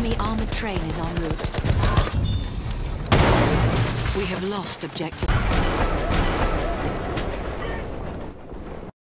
enemy armored train is en route. We have lost objective.